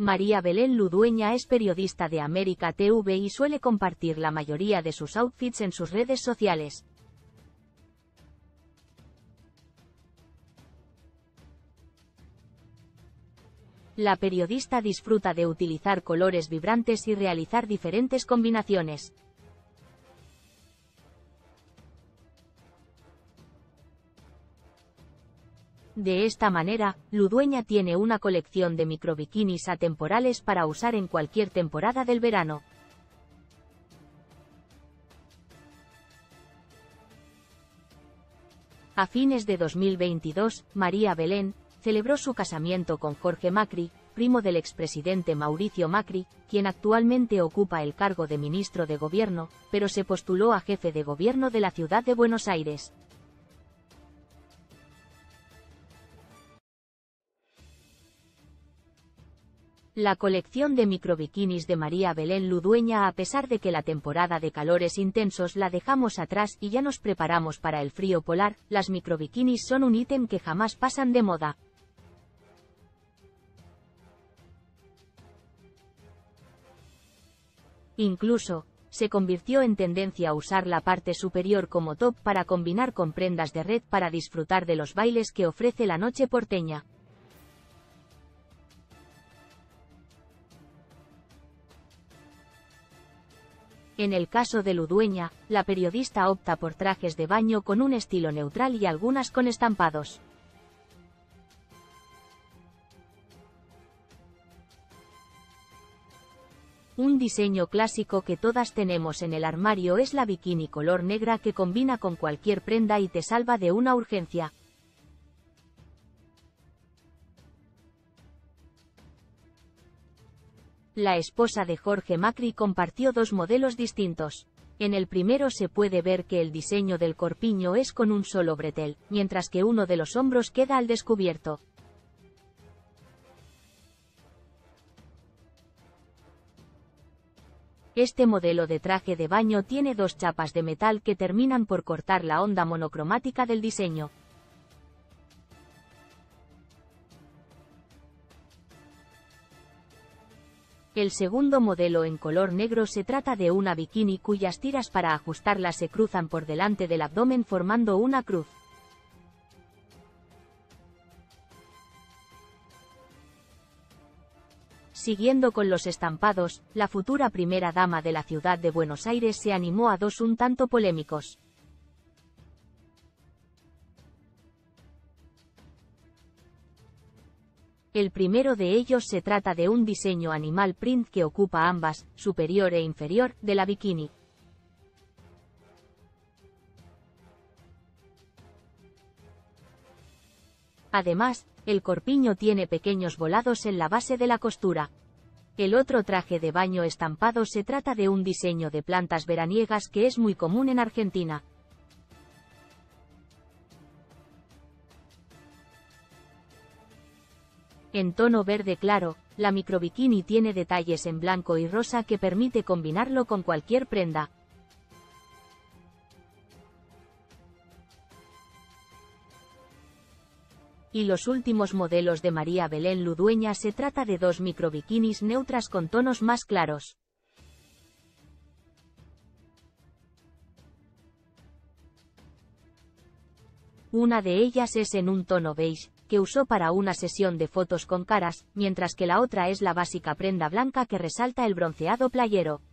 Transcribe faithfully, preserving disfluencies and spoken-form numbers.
María Belén Ludueña es periodista de América T V y suele compartir la mayoría de sus outfits en sus redes sociales. La periodista disfruta de utilizar colores vibrantes y realizar diferentes combinaciones. De esta manera, Ludueña tiene una colección de microbikinis atemporales para usar en cualquier temporada del verano. A fines de dos mil veintidós, María Belén celebró su casamiento con Jorge Macri, primo del expresidente Mauricio Macri, quien actualmente ocupa el cargo de ministro de Gobierno, pero se postuló a jefe de gobierno de la ciudad de Buenos Aires. La colección de microbikinis de María Belén Ludueña, a pesar de que la temporada de calores intensos la dejamos atrás y ya nos preparamos para el frío polar, las microbikinis son un ítem que jamás pasan de moda. Incluso, se convirtió en tendencia a usar la parte superior como top para combinar con prendas de red para disfrutar de los bailes que ofrece la noche porteña. En el caso de Ludueña, la periodista opta por trajes de baño con un estilo neutral y algunas con estampados. Un diseño clásico que todas tenemos en el armario es la bikini color negra que combina con cualquier prenda y te salva de una urgencia. La esposa de Jorge Macri compartió dos modelos distintos. En el primero se puede ver que el diseño del corpiño es con un solo bretel, mientras que uno de los hombros queda al descubierto. Este modelo de traje de baño tiene dos chapas de metal que terminan por cortar la onda monocromática del diseño. El segundo modelo en color negro se trata de una bikini cuyas tiras para ajustarla se cruzan por delante del abdomen formando una cruz. Siguiendo con los estampados, la futura primera dama de la ciudad de Buenos Aires se animó a dos un tanto polémicos. El primero de ellos se trata de un diseño animal print que ocupa ambas, superior e inferior, de la bikini. Además, el corpiño tiene pequeños volados en la base de la costura. El otro traje de baño estampado se trata de un diseño de plantas veraniegas que es muy común en Argentina. En tono verde claro, la microbikini tiene detalles en blanco y rosa que permite combinarlo con cualquier prenda. Y los últimos modelos de María Belén Ludueña se trata de dos microbikinis neutras con tonos más claros. Una de ellas es en un tono beige, que usó para una sesión de fotos con caras, mientras que la otra es la básica prenda blanca que resalta el bronceado playero.